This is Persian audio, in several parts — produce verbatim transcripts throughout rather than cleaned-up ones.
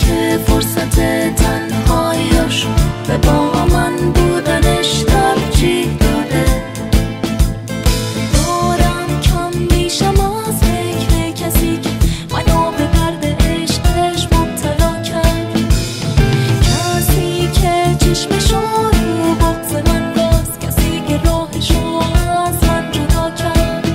که فرصت تنهاییش به با من بودنش ترجیح داده. دارم کم میشم از فکر کسی که منو به درد عشقش مبتلا کرد، کسی که چشمشو رو بغض من باز، کسی که راهشو از من جدا کرد.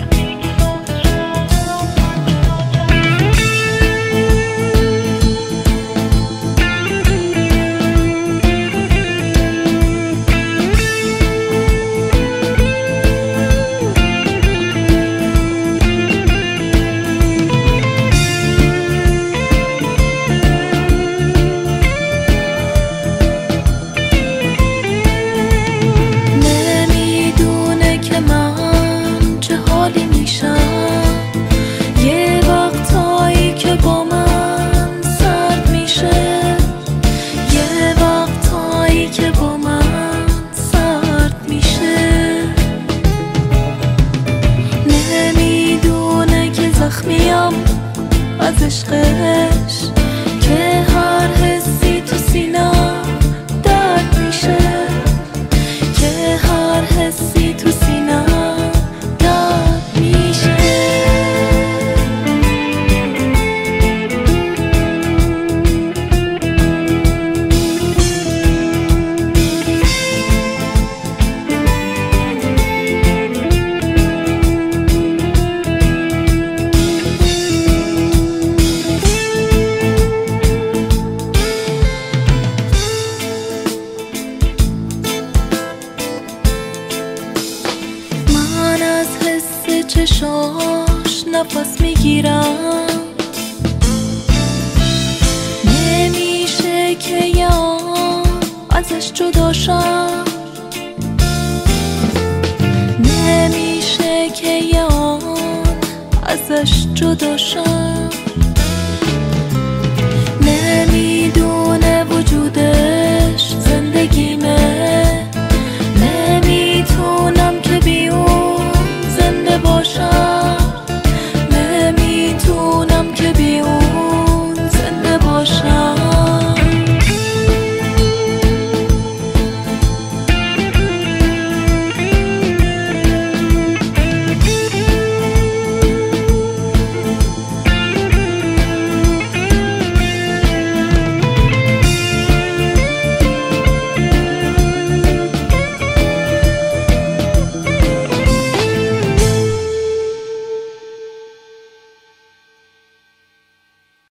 یه وقتایی که با من سرد میشه، یه وقتایی که با من سرد میشه. نمیدونه که زخمیم از عشقش، که هر حسی تو سینم درد میشه، که هر حسی تو سینم چشاش نفس میگیرم. نمیشه که یا ازش جدا شم، نمیشه که یا ازش جدا شم.